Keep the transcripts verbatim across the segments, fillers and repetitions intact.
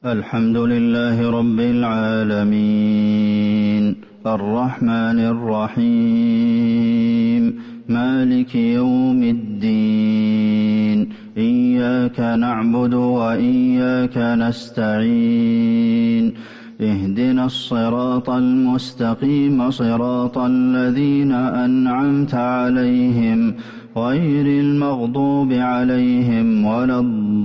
الحمد لله رب العالمين الرحمن الرحيم مالك يوم الدين إياك نعبد وإياك نستعين اهدنا الصراط المستقيم صراط الذين أنعمت عليهم غير المغضوب عليهم ولا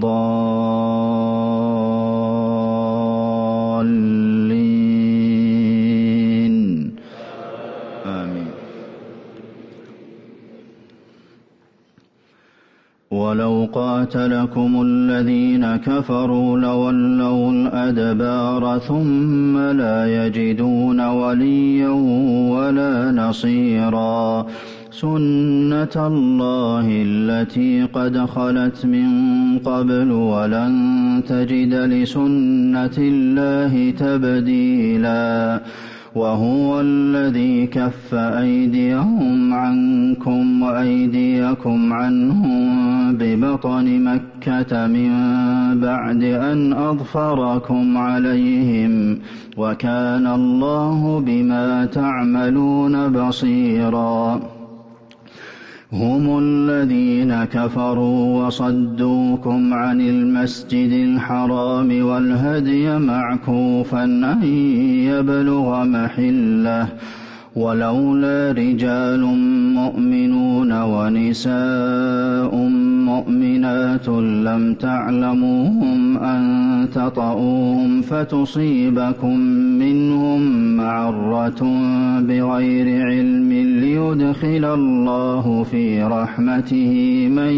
الضالين آمين. ولو قاتلكم الذين كفروا لولوا الأدبار ثم لا يجدون وليا ولا نصيرا سنة الله التي قد خلت من قبل ولن تجد لسنة الله تبديلا وهو الذي كف أيديهم عنكم وأيديكم عنهم ببطن مكة من بعد أن أظفركم عليهم وكان الله بما تعملون بصيرا هم الذين كفروا وصدوكم عن المسجد الحرام والهدي معكوفا أن يبلغ محله ولولا رجال مؤمنون ونساء مؤمنات لم تعلموهم أن تطؤوهم فتصيبكم منهم معرة بغير علم ليدخل الله في رحمته من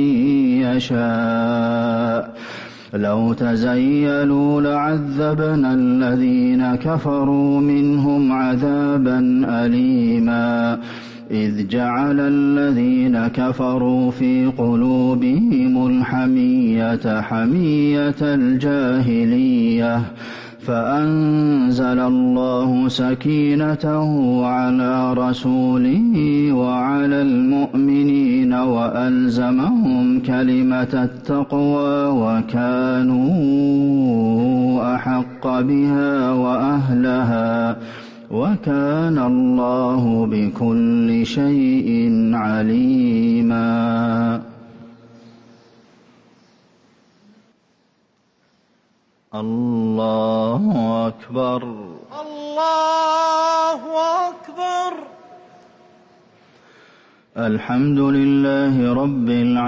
يشاء لو تزيلوا لعذبنا الذين كفروا منهم عذابا أليما إذ جعل الذين كفروا في قلوبهم الحمية حمية الجاهلية فأنزل الله سكينته على رسوله وعلى المؤمنين وألزمهم كلمة التقوى وكانوا أحق بها وأهلها وكان الله بكل شيء عليما. الله أكبر الله أكبر. الحمد لله رب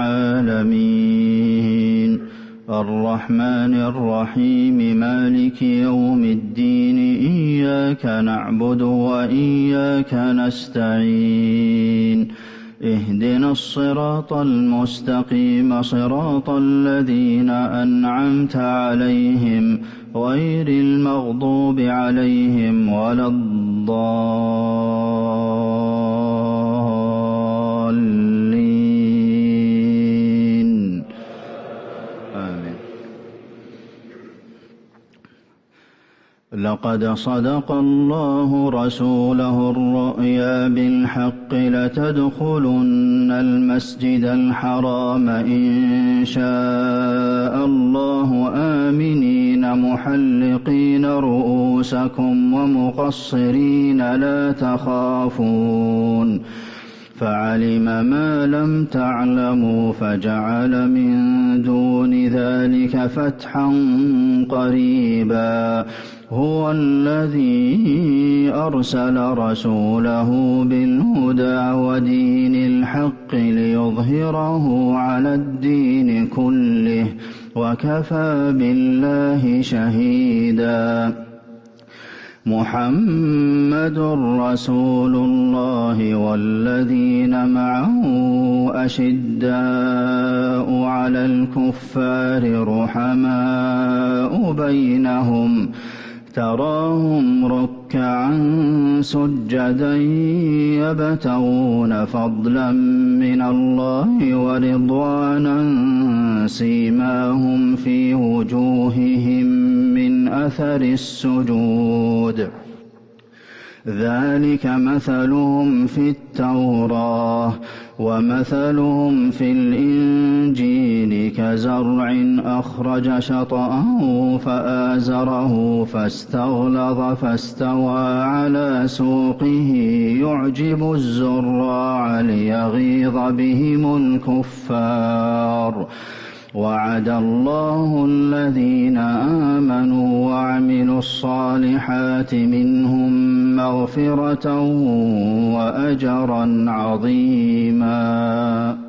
العالمين الرحمن الرحيم مالك يوم الدين إياك نعبد وإياك نستعين اهدنا الصراط المستقيم صراط الذين أنعمت عليهم غير المغضوب عليهم ولا الضالين آمين. لقد صدق الله رسوله الرؤيا بالحق لتدخلن المسجد الحرام إن شاء الله آمنين محلقين رؤوسكم ومقصرين لا تخافون فعلم ما لم تعلموا فجعل من دون ذلك فتحا قريبا هو الذي أرسل رسوله بالهدى ودين الحق ليظهره على الدين كله وكفى بالله شهيدا محمد رسول الله والذين معه أشداء على الكفار رحماء بينهم تراهم ركعا سجدا يبتغون فضلا من الله ورضوانا سيماهم في وجوههم من أثر السجود ذلك مثلهم في التوراة ومثلهم في الإنجيل كزرع أخرج شطأه فآزره فاستغلظ فاستوى على سوقه يعجب الزراع ليغيظ بهم الكفار وعد الله الذين آمنوا وعملوا الصالحات منهم مغفرة وأجرا عظيما.